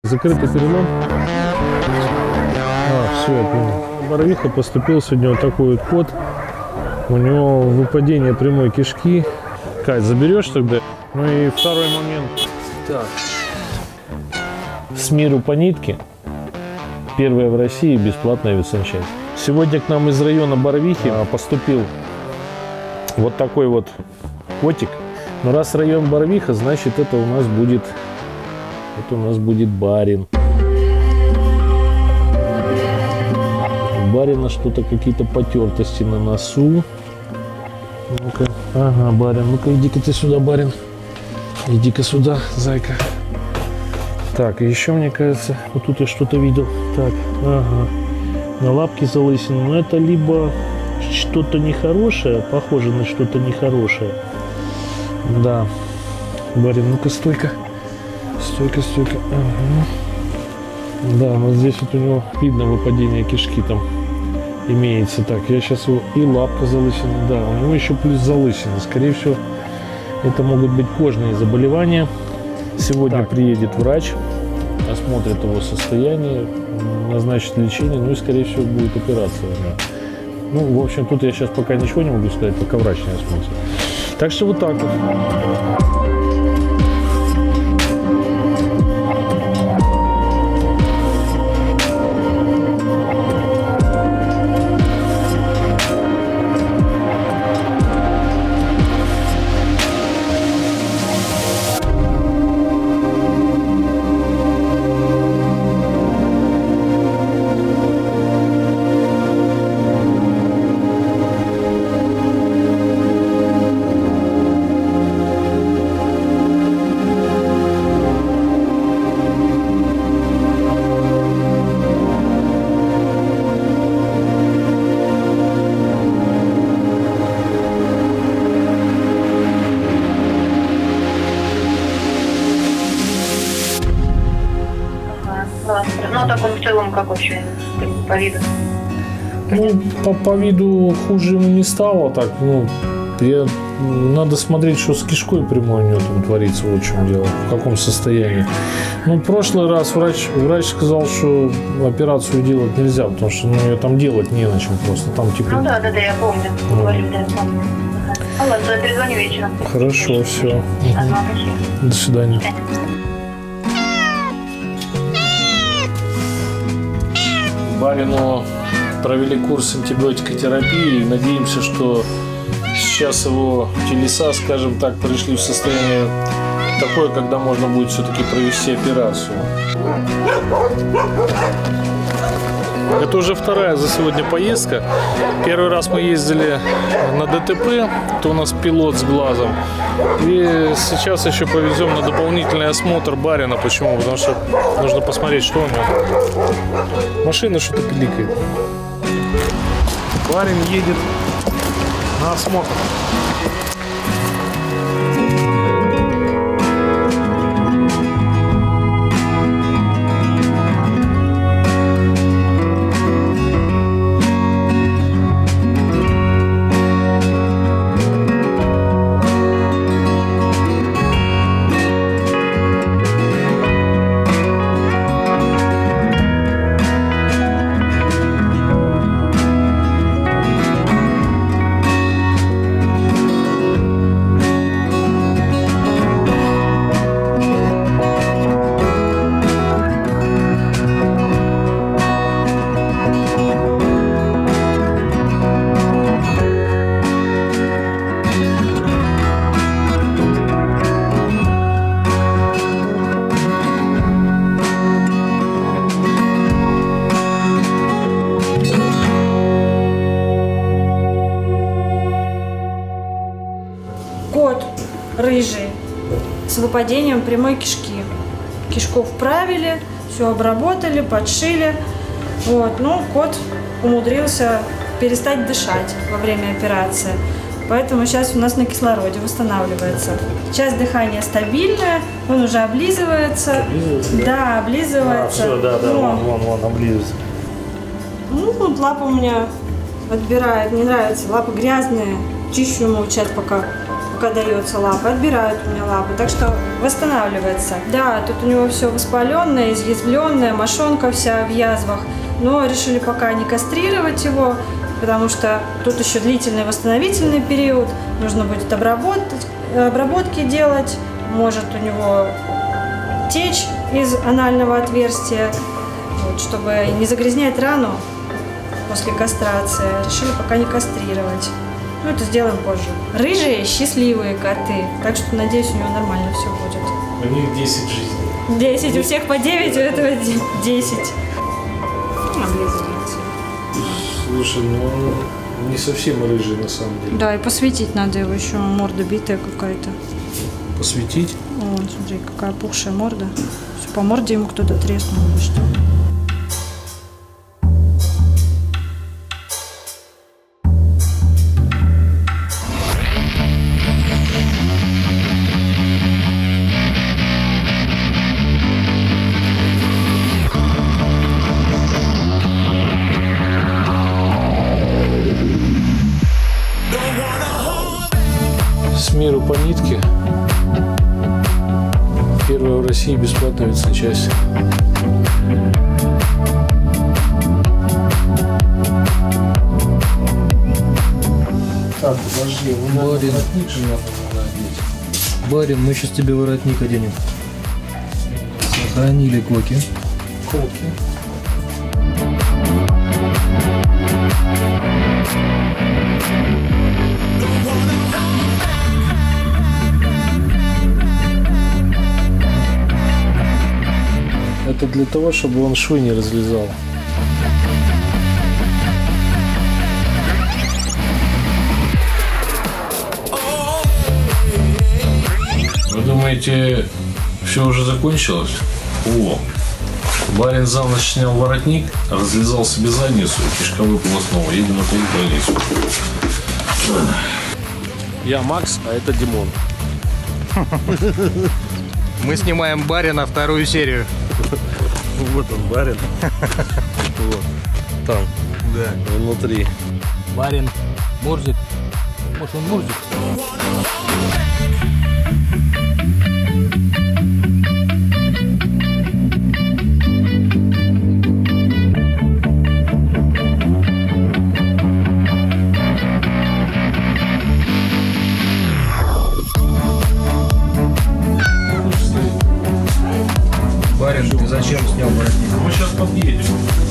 Закрытый перелом. Все, я понял. Боровиха поступил сегодня вот такой вот кот. У него выпадение прямой кишки. Кать, заберешь тогда? Ну и второй момент. Так. С миру по нитке. Первая в России бесплатная ветсанчасть. Сегодня к нам из района Боровихи поступил вот такой вот котик. Но раз район Боровиха, значит это у нас будет барин. У барина что-то, какие-то потертости на носу. Ну-ка, ага, барин, ну-ка иди-ка ты сюда, барин. Иди-ка сюда, зайка. Так, еще мне кажется, вот тут я что-то видел. Так, ага, на лапке залысина. Но это либо что-то нехорошее, похоже на что-то нехорошее. Да, барин, ну-ка, стойка. Стойка. Ага. Да, вот здесь вот у него видно выпадение кишки там имеется. Так, я сейчас его... И лапка залысина. Да, у него еще плюс залысина. Скорее всего, это могут быть кожные заболевания. Сегодня приедет врач, осмотрит его состояние, назначит лечение, ну и, скорее всего, будет операция. Ну, в общем, тут я сейчас пока ничего не могу сказать, пока врач не осмотрит. Так что вот так вот. Ну, так он в целом как вообще по виду? Ну, по виду хуже ему не стало, так, ну, надо смотреть, что с кишкой прямой у него там творится, вот в чем дело, в каком состоянии. Ну, в прошлый раз врач сказал, что операцию делать нельзя, потому что ее там делать не на чем просто, там типа... Ну, да, я помню, говорили, да, я помню. Ну, ладно, я перезвоню вечером. Хорошо, все. Ага, до свидания. Барину провели курс антибиотикотерапии. Надеемся, что сейчас его телеса, скажем так, пришли в состояние такое, когда можно будет все-таки провести операцию. Это уже вторая за сегодня поездка. Первый раз мы ездили на ДТП, это у нас пилот с глазом. И сейчас еще повезем на дополнительный осмотр барина. Почему? Потому что нужно посмотреть, что у него. Машина что-то пиликает. Барин едет на осмотр. Кот рыжий с выпадением прямой кишки. Кишку вправили, все обработали, подшили. Вот. Но кот умудрился перестать дышать во время операции. Поэтому сейчас у нас на кислороде восстанавливается. Сейчас дыхание стабильное, он уже облизывается. Да, облизывается. Все, да, вон, облизывается. Ну, вот лапа у меня отбирает, не нравится. Лапы грязные. Чищу ему сейчас пока пока дается лапа, отбирают у меня лапы, так что восстанавливается. Да, тут у него все воспаленное, изъязвленное, мошонка вся в язвах, но решили пока не кастрировать его, потому что тут еще длительный восстановительный период, нужно будет обработки делать, может у него течь из анального отверстия, вот, чтобы не загрязнять рану после кастрации, решили пока не кастрировать. Ну, это сделаем позже. Рыжие, счастливые коты, так что, надеюсь, у него нормально все будет. У них 10 жизней. 10, у всех по 9, у этого 10. Облизывается. Слушай, ну он не совсем рыжий на самом деле. Да, и посветить надо его еще, морда битая какая-то. Посветить? Вон, смотри, какая пухшая морда. Все, по морде ему кто-то треснул или что. С миру по нитке. Первая в России бесплатная ветсанчасть. Так, подожди, Барин, Барин, мы сейчас тебе воротник оденем. Сохранили коки. колки. Это для того, чтобы он швы не разлезал. Вы думаете, все уже закончилось? О, барин за ночь снял воротник, разлезал себе задницу, и кишка выпала снова. Едем на больницу. Я Макс, а это Димон. Мы снимаем Барина вторую серию. Вот он, барин. Вот. Там. Да. Внутри. Барин Мурзик. Может, он Мурзик? Барин, ты зачем снял воротник? Мы сейчас подъедем.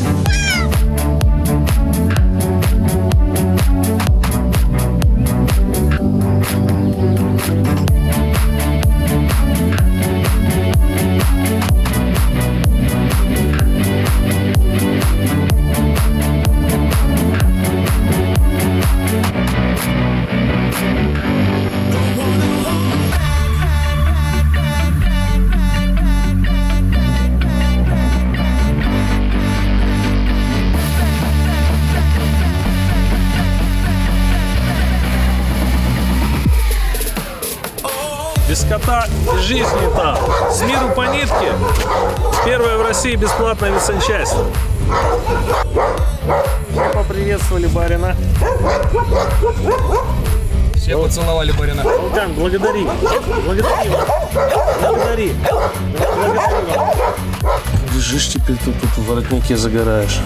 Без кота жизнь не та. С миру по нитке. Первая в России бесплатная ветсанчасть. Мы поприветствовали барина. Все поцеловали Барина. Волган, благодари. Благодари. Благодари. Благодари. Лежишь теперь тут в воротнике, загораешь.